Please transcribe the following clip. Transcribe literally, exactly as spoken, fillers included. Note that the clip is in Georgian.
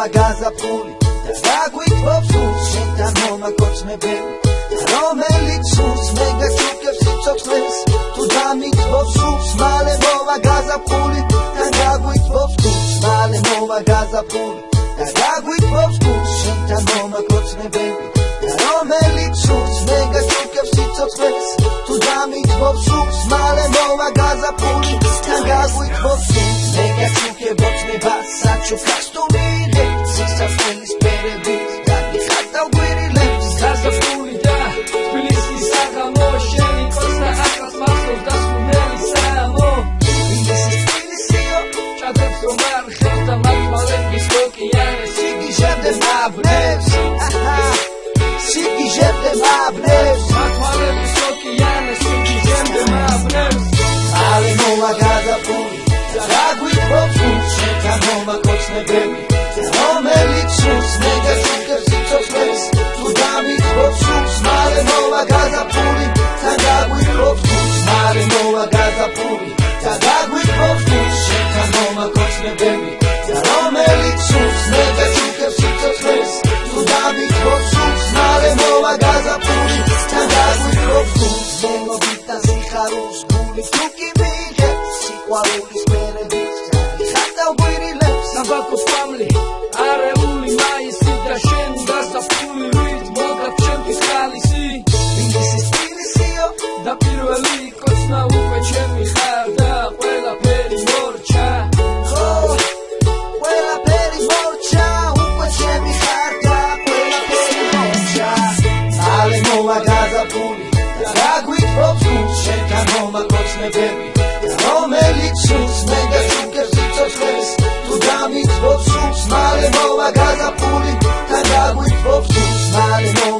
მოგაზაფული და გაგვიტყობს სულს შენთან მომაკოცნებელი რომელიც სულს მე გაჩუქებს სიცოცხლეს თუ დამიტყობს სულს მალე მოვაგაზაფული და გაგვიტყობს სულს მალე მოვაგაზაფული და გაგვიტყობს სულს შენთან მომაკოცნებელი რომელიც სულს მე გაჩუქებს სიცოცხლეს თუ დამიტყობს სულს მალე მოვაგაზაფული და გაგვიტყობს სულს მე გაჩუქებობს ნებას საჩუქრას თუ მიდექ სისასწრელის პერების და მიხატავ გვირილებს გაზაფხული და თბილისის საღამო შენი კოცნა ახლავს მახსოვს დასკვნელი საამო ინგლისის თბილისიო ჭადრებს რომ არ ხელს და მართვალების ოკეანეს სიგიჟებდე მავნებს სიგიჟებდე მავნებს მართვალების ოკეანეს სიგიჟებდე მავნებს მალე მოვაგაზაფული და გაგვიტყობს სულს შენთან მომაკოცნებელი რომელიც სულს მე გაჩუქებს სიცოცხლეს თუ დამიტყობს სულს მალე მოვაგაზაფული და გაგვიტყობს სულს მალე მოვაგაზაფული და გაგვიტყობს სულს შენთან მომაკოცნებელი რომელიც სულს მე გაჩუქებს სიცოცხლეს თუ დამიტყობს სულს მალე მოვაგაზაფული და გაგვიტყობს სულს მელობით და სიხარულს გული თუ კი მიიღებს სიყვარულის პერების ხატავ გვირილებს ნაბაკოს ფამლი არეული მაისი და შენ გასაფული რით მოგდათ ჩემთვის ხალისი ინგლისის თბილისიო და პირველი კოცნა უკვე ჩემი ხარ და ყველაფერი მორჩა ხო ყველაფერი მორჩა უკვე ჩემი ხარ და ყველაფერი მორჩა მალე მოვაგაზაფული და გაგვიტყობს სულს შენთან მომაკოცნებელი რომელიც სულს მე გაჩუქებს სიცოცხლეს თუ დამიტყობს სულს მალე მოვაგაზაფული და გაგვიტყობს სულს მალე